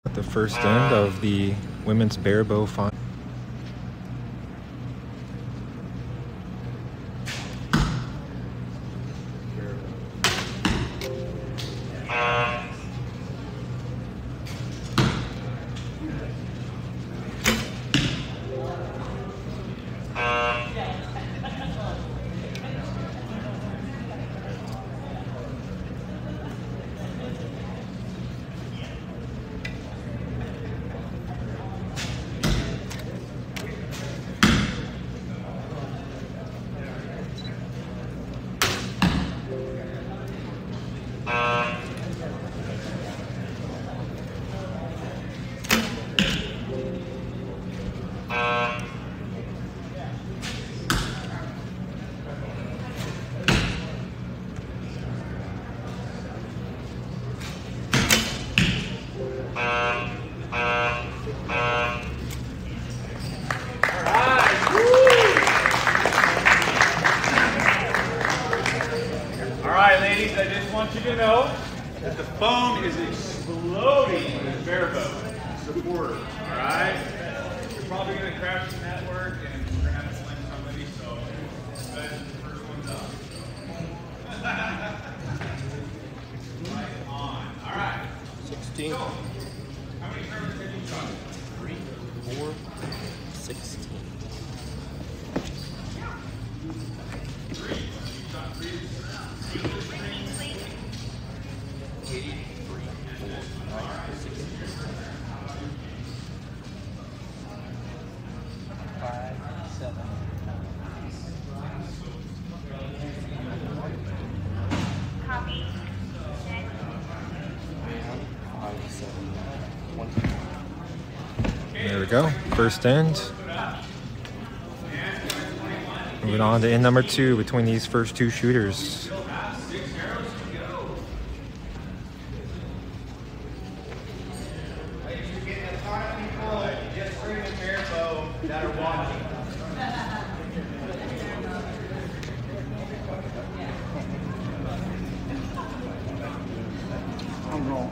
At the first end of the women's barebow final. I just want you to know that the phone is exploding with Barebow supporter. All right, you're probably going to crash the network, and we're going to have to blame somebody. So, but the first one's up. Right on. All right. 16. So, how many servers have you shot? 3, 4, 16. 3. You shot 3. 83, 4, 9, 16. 5, 7. Copy. 5, 7, 20. There we go. First end. Moving on to end number 2 between these first two shooters. That are watching. I'm wrong.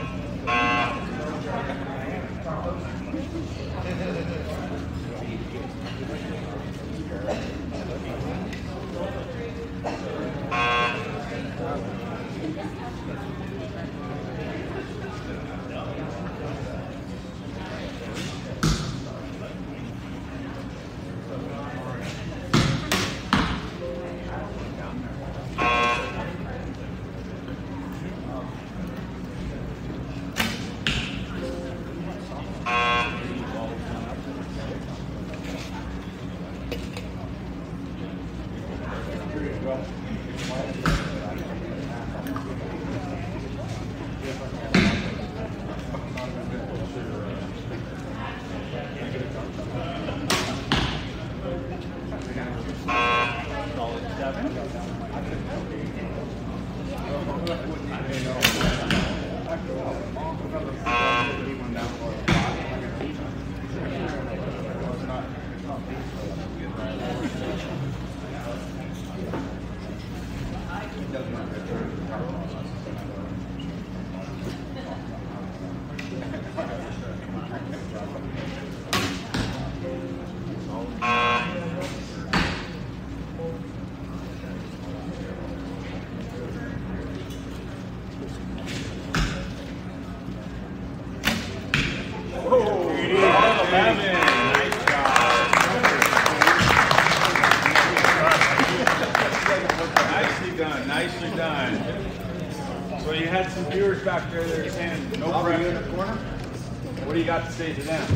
Nicely done. So you had some viewers back there that are saying no pressure in the corner. What do you got to say to them?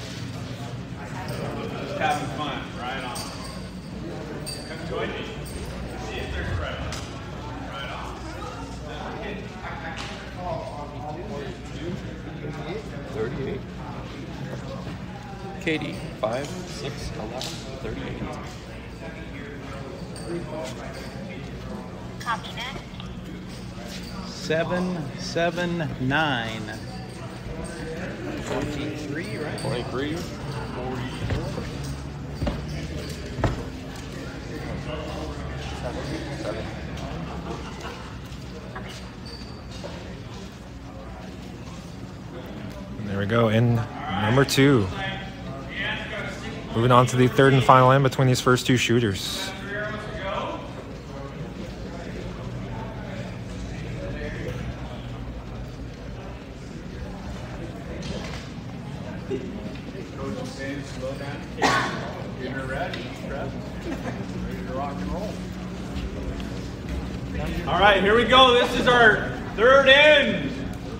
Just having fun, right on. Come join me. See if there's pressure. Right on. 38. Katie, 5, 6, 11, 38. Copy that. 7, 7, 9. 23, right? 23. 44. 7. There we go, in number 2. Moving on to the third and final end between these first 2 shooters. Coach is saying slow down. Get her ready. Ready to rock and roll. All right, here we go. This is our third end.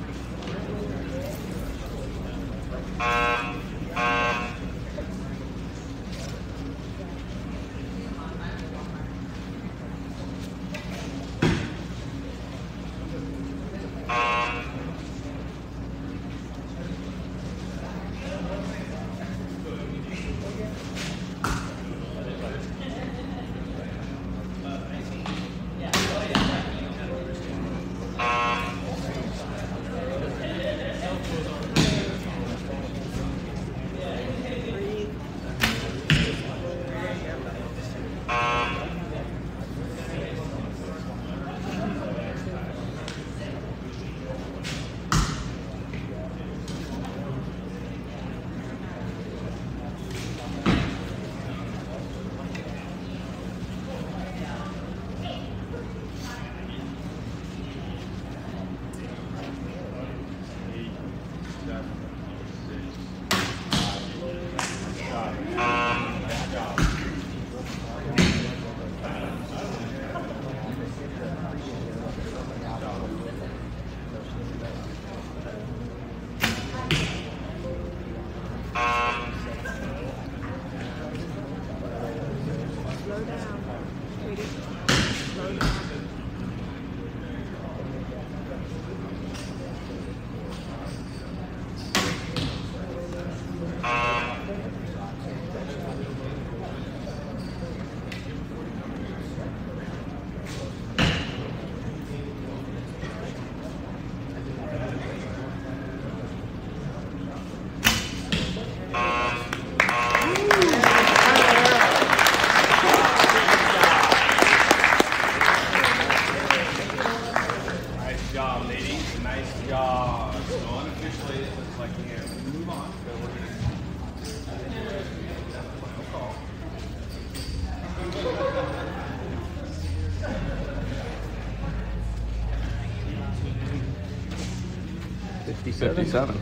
$57.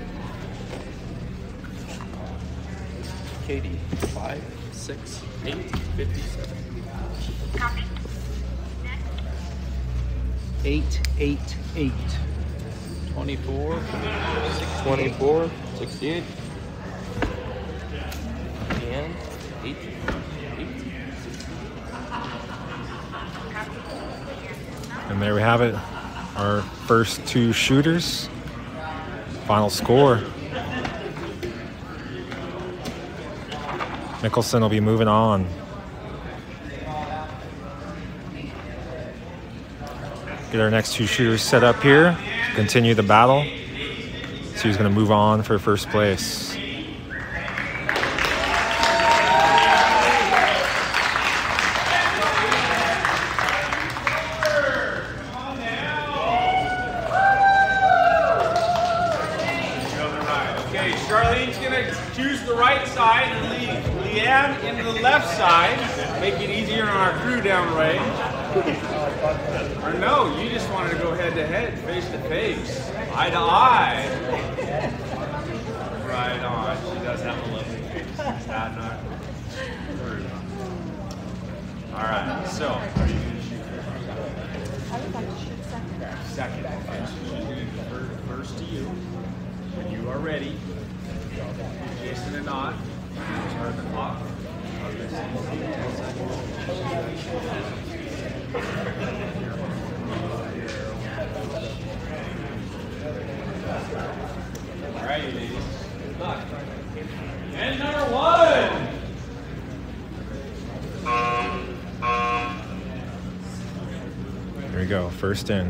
Katie, 5, 6, 8, 57. Copy. 8, 8, 8. 24. 24, 68. And 8, 8. And there we have it. Our first 2 shooters. Final score. Mickelson will be moving on. Get our next 2 shooters set up here. Continue the battle. So he's going to move on for first place. Charlene's gonna choose the right side and leave Leanne into the left side. Make it easier on our crew downrange. Or no, you just wanted to go head to head, face to face, eye to eye. Right on. She does have a lovely face. Is that not true? All right. So, are you gonna shoot first? I would like to shoot second. Second. Okay. So she's gonna defer first to you. When you are ready. Jason and not. Start the clock. All right, ladies. Good luck. And number 1. Here we go, first end.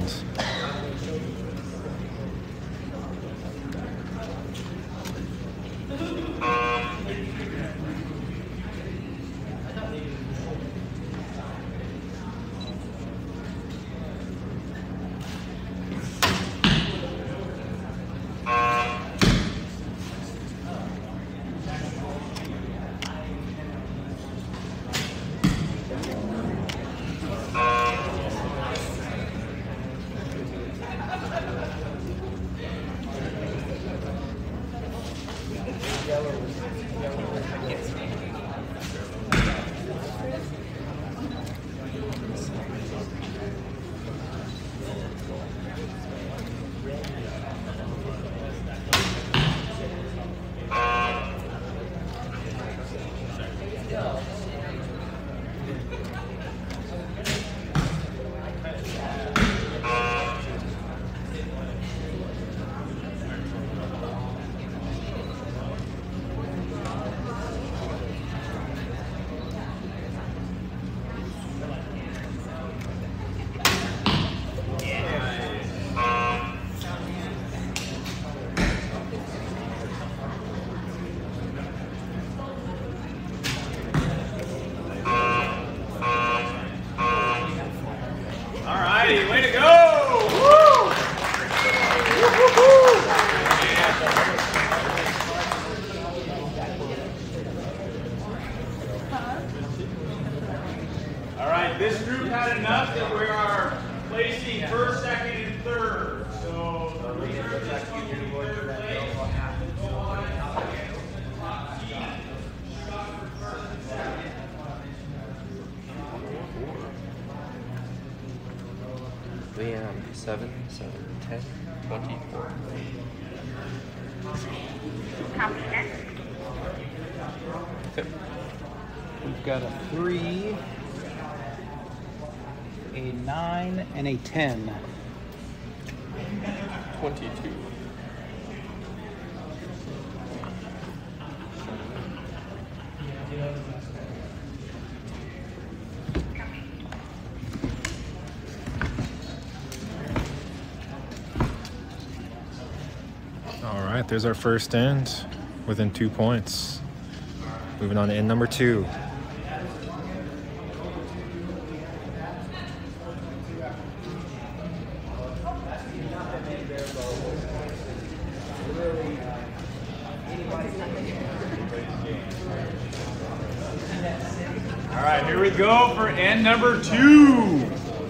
Way to go! Woo! All right, this group had enough that we are placing first, second, and third. So the leader that's going to third place will go on against the top team. Shot for first and second. Liam, 7, 7, 10, 24. Copy next. Okay. We've got a 3, a 9, and a 10. 22. All right, there's our first end within 2 points. Moving on to end number 2. All right, here we go for end number 2.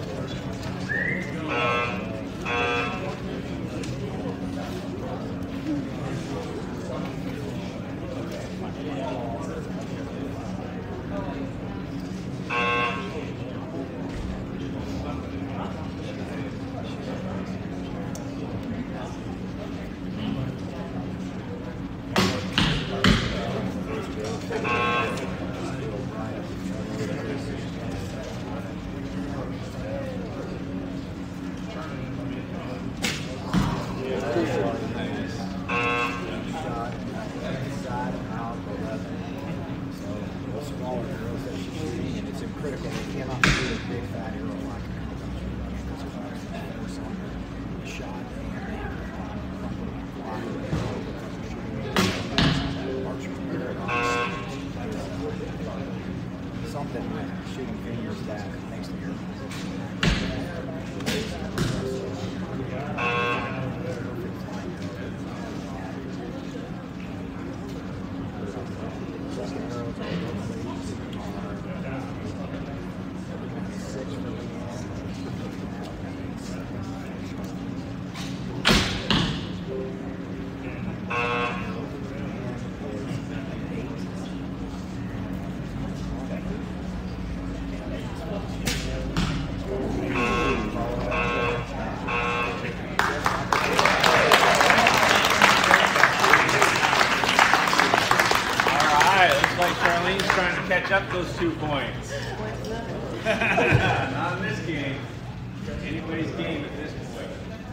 Catch up those 2 points. Not in this game. Anybody's game at this point.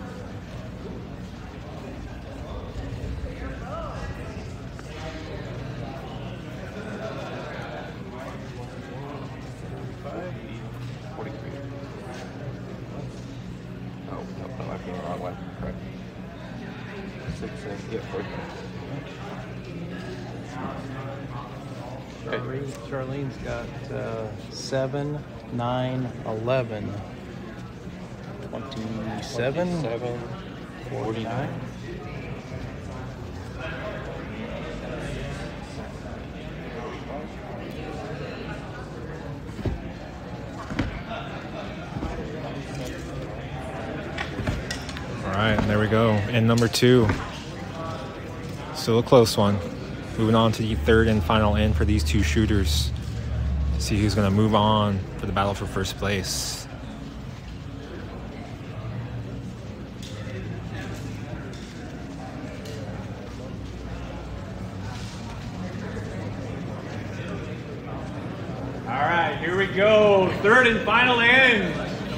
Oh, no, I'm looking the wrong way. Correct. 6, 7, yeah, 45. Charlene's got 7, 9, 11, 27, 49. All right, and there we go. End number 2. Still a close one. Moving on to the third and final end for these two shooters. See who's going to move on for the battle for first place. All right, here we go. Third and final end.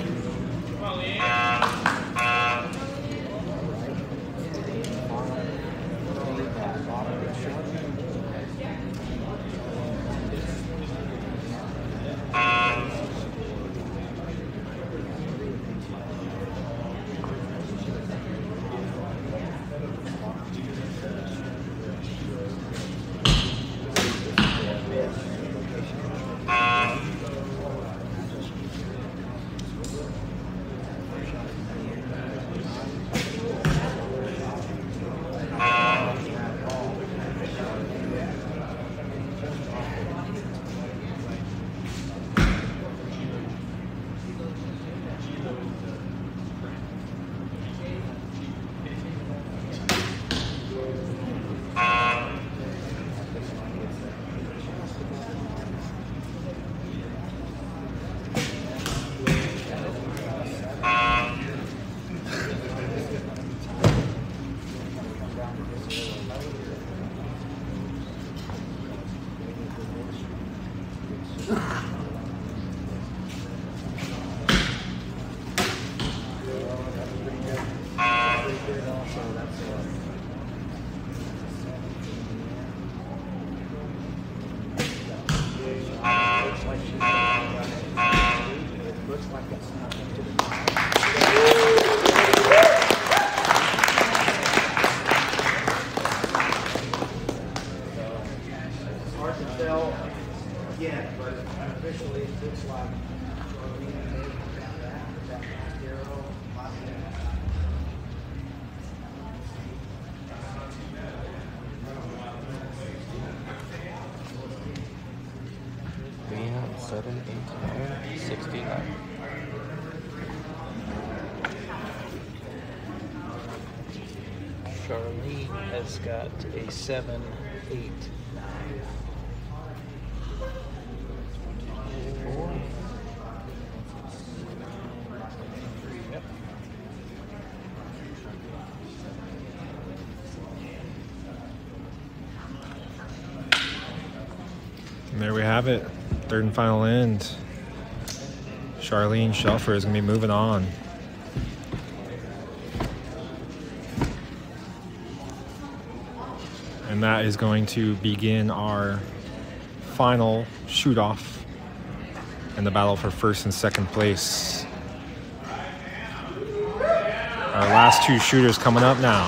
Being 7, 8, 9, 69. Charlene has got a 7, 8, 9. Yep. And there we have it. Third and final end. Charlene Shelfer is going to be moving on. And that is going to begin our final shoot-off in the battle for first and second place. Our last two shooters coming up now.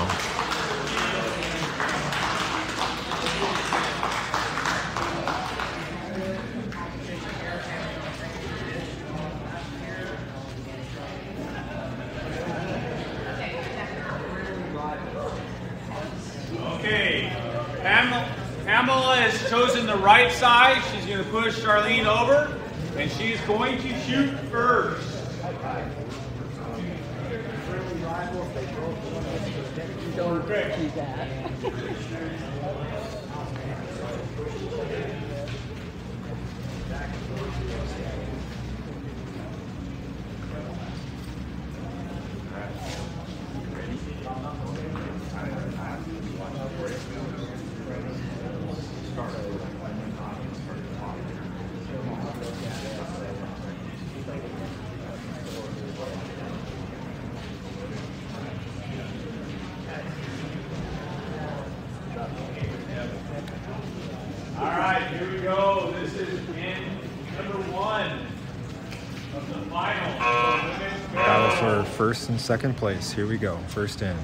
Okay, Pamela has chosen the right side. She's going to push Charlene over, and she's going to shoot first. All right, here we go. This is end number 1 of the final. Battle for first and second place. Here we go. First end.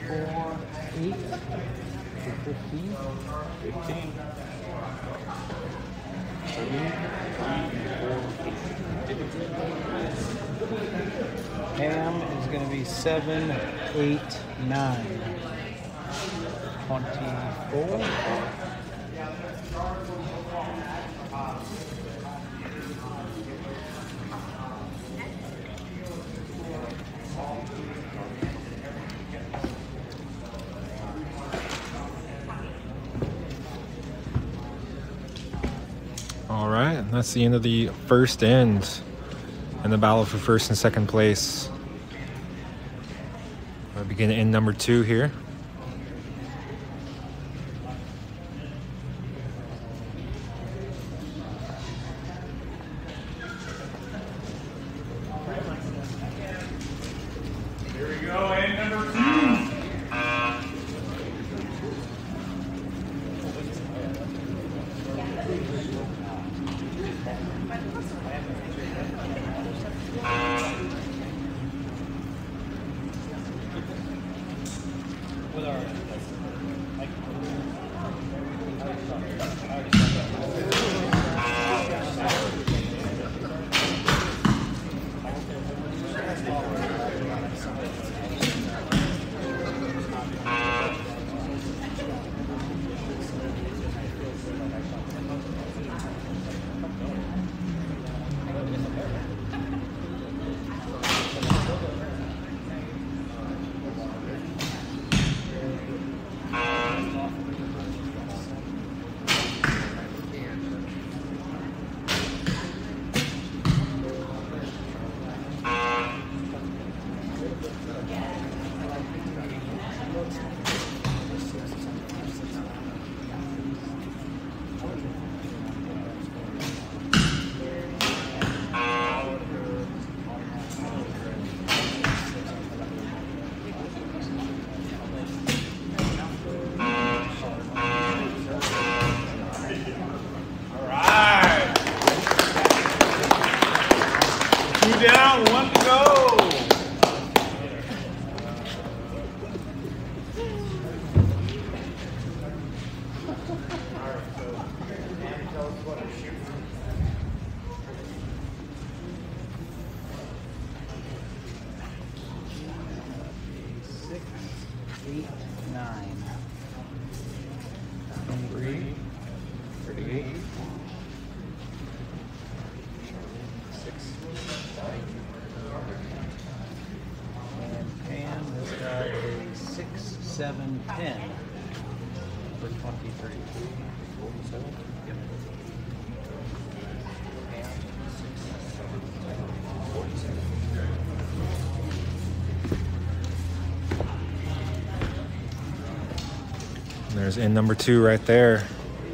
4, 8, 15. 15. 3, 4, 8. Ham is going to be 7, 8, 9. 24. All right, and that's the end of the first end and the battle for first and second place. We'll begin end number 2 here. Here we go, end number 2. Down, 1 to go. Six, 8, 9. 3, 38. 6, 9. And Pam has got a 6, 7, 10 for 23. 47. Yep. Pam, 6, 7, 10, 47. And there's end number 2 right there.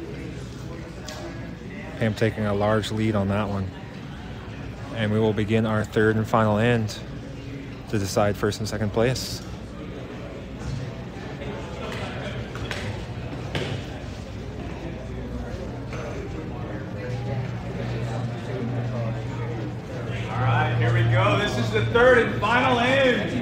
Pam taking a large lead on that one. And we will begin our third and final end to decide first and second place. All right, here we go. This is the third and final end.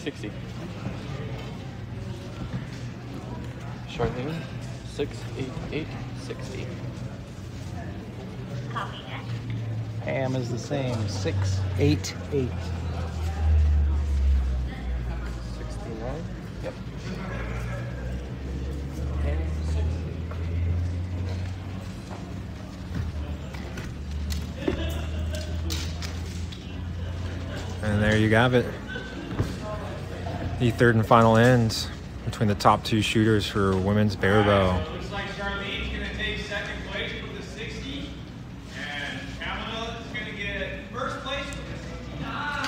660. Charlene, 68860. Copy that. Pam is the same, 688. 69. Yep. And there you have it. The third and final end between the top two shooters for women's Barebow. Looks like Charlene's going to take second place with the 60, and Pamela is going to get first place with the 69.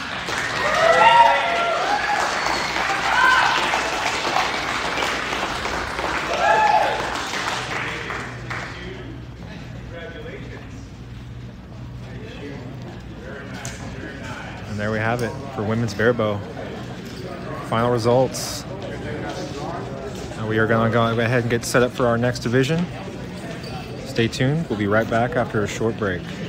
Congratulations. Very nice, very nice. And there we have it for women's Barebow. Final results. And we are going to go ahead and get set up for our next division. Stay tuned. We'll be right back after a short break.